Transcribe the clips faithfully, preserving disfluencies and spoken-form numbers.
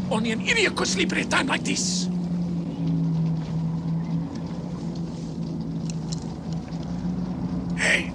Only an idiot could sleep at a time like this. Hey.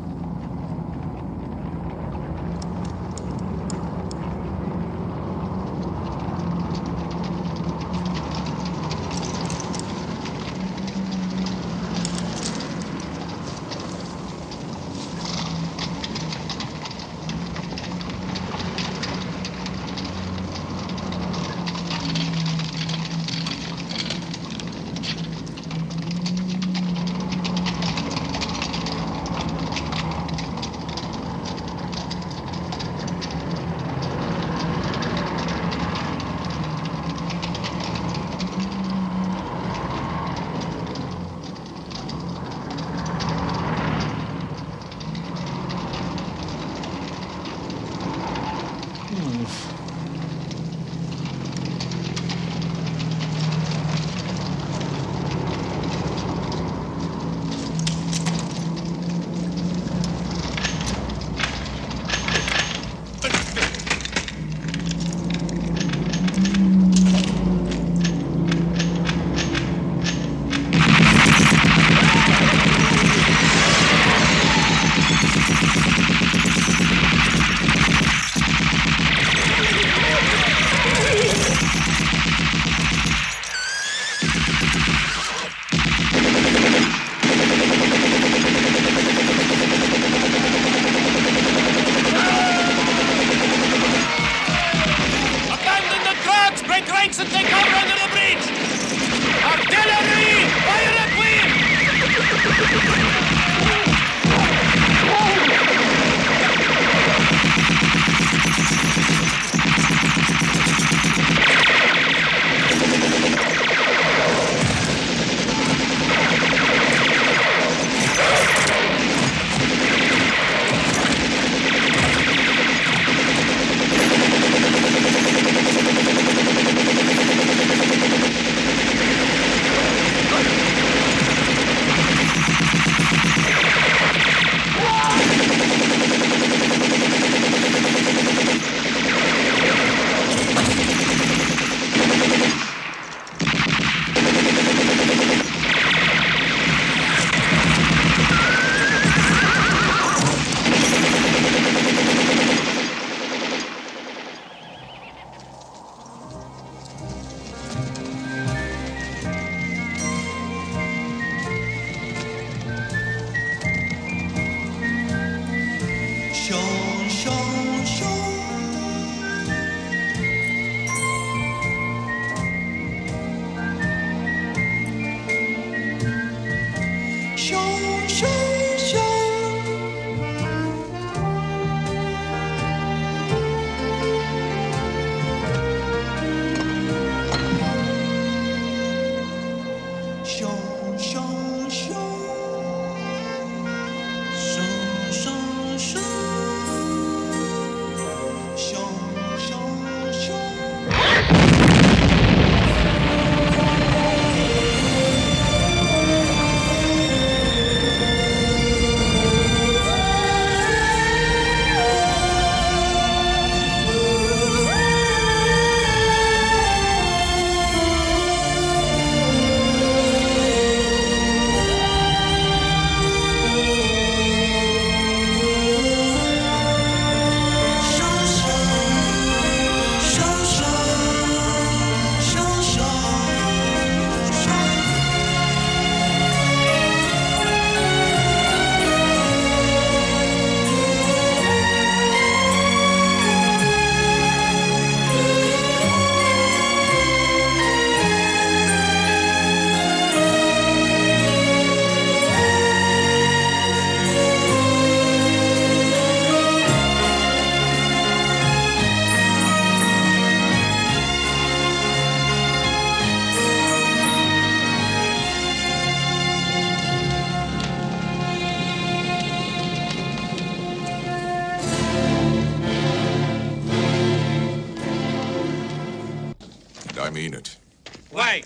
I mean it. Why?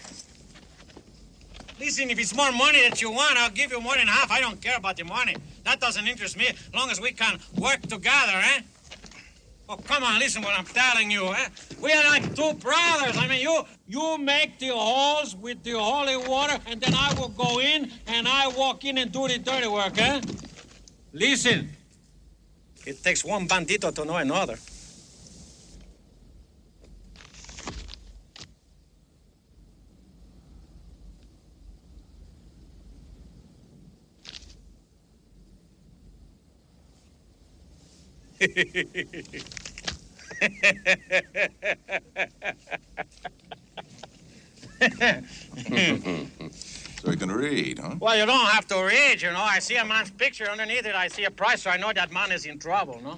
Listen, if it's more money that you want, I'll give you more than half. I don't care about the money. That doesn't interest me, as long as we can work together, eh? Oh, come on, listen what I'm telling you, eh? We are like two brothers. I mean, you you make the holes with the holy water, and then I will go in, and I walk in and do the dirty work, eh? Listen, it takes one bandito to know another. So you can read, huh? Well, you don't have to read, you know. I see a man's picture underneath it. I see a price, so I know that man is in trouble, no?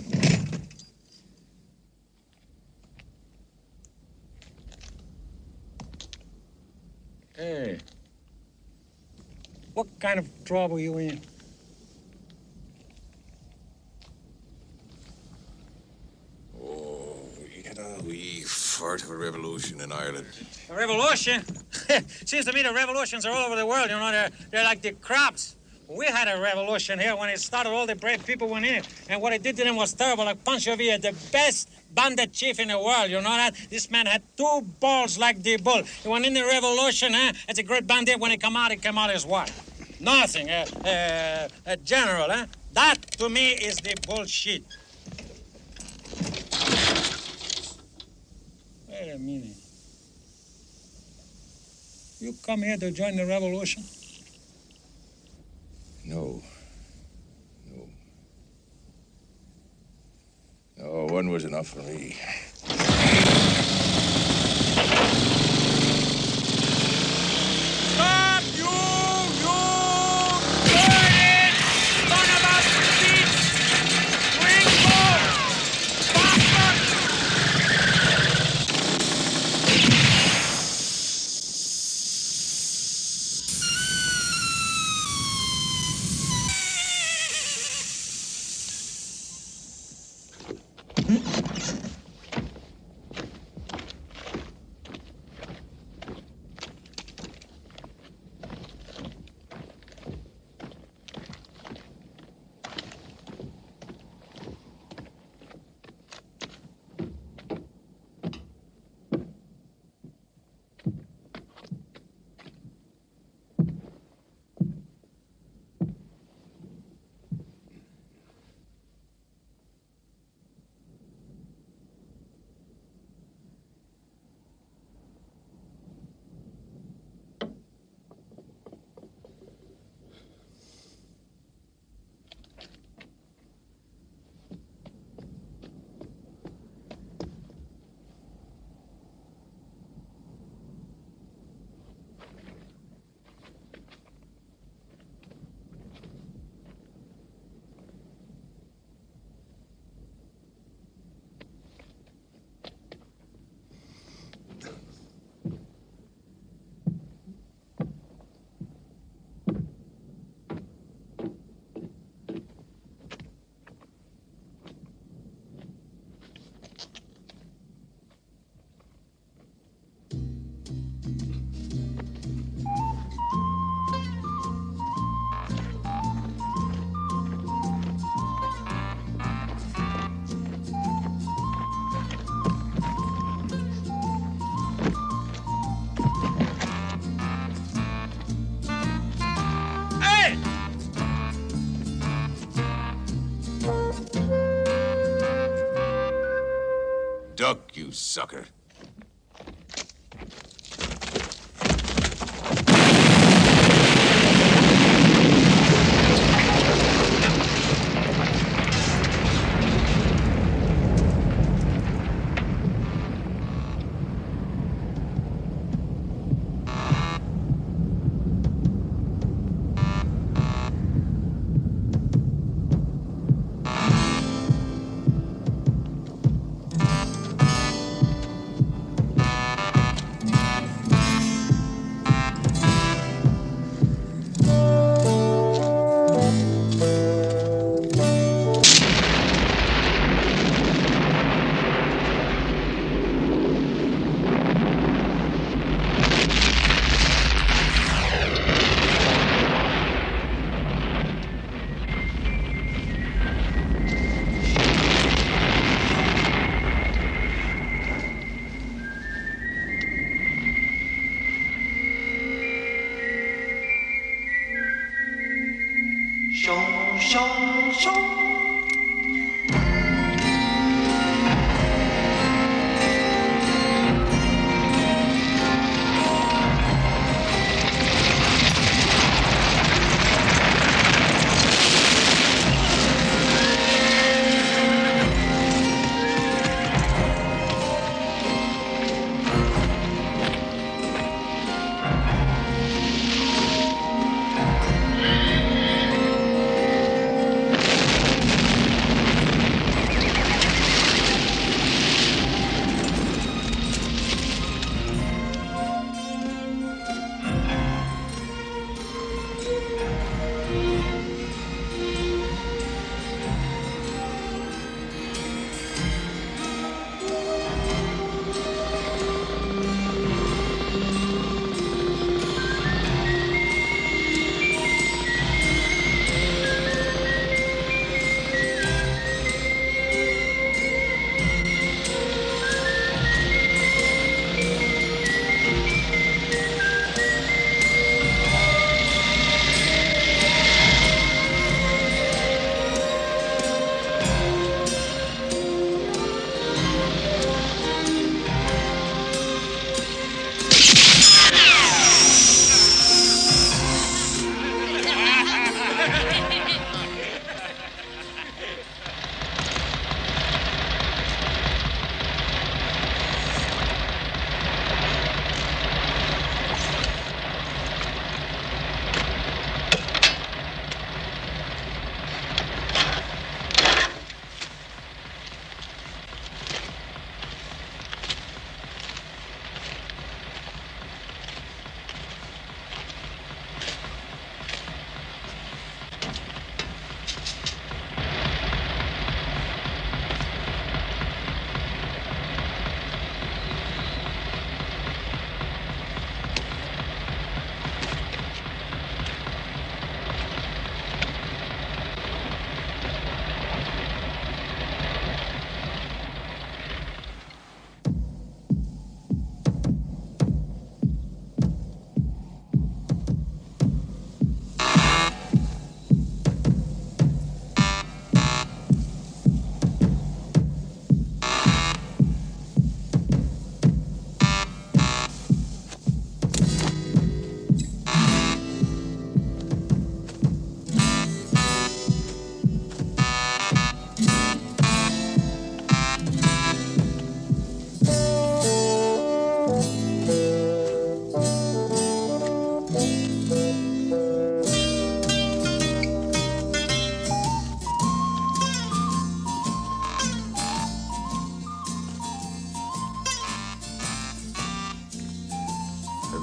Hey. What kind of trouble you in? We fought a revolution in Ireland. A revolution? Seems to me the revolutions are all over the world, you know. They're, they're like the crops. We had a revolution here. When it started, all the brave people went in it. And what it did to them was terrible. Like Pancho Villa, the best bandit chief in the world, you know that? This man had two balls like the bull. He went in the revolution, huh? It's a great bandit. When he come out, he came out as what? Nothing. Uh, uh, a general, huh? That, to me, is the bullshit. Wait a minute. You come here to join the revolution? No. No. No, one was enough for me. Stop, you! You! Dirty! Son of a bitch! Gringo! Bastard! Duck, you sucker.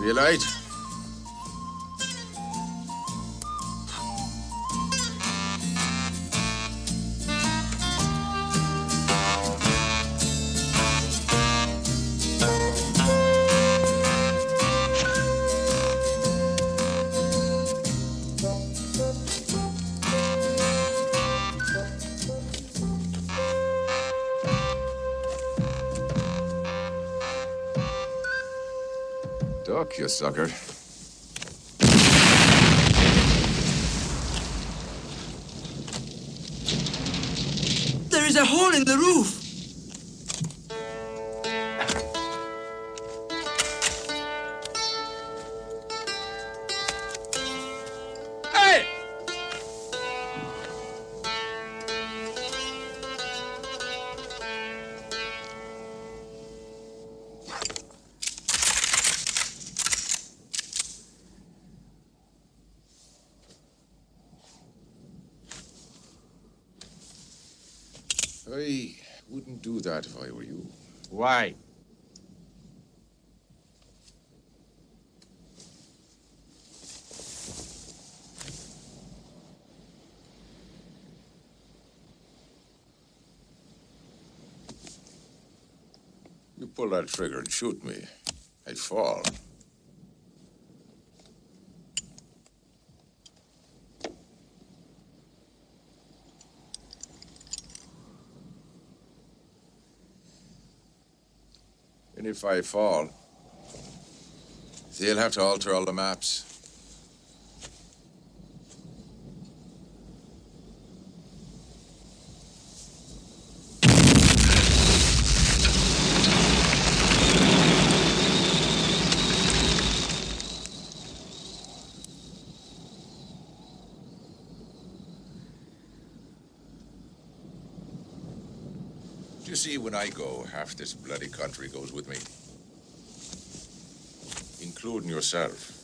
See a light? Duck, you sucker. There is a hole in the roof. Hey! I wouldn't do that if I were you. Why? You pull that trigger and shoot me, I'd fall. And if I fall, they'll have to alter all the maps. You see, when I go, half this bloody country goes with me. Including yourself.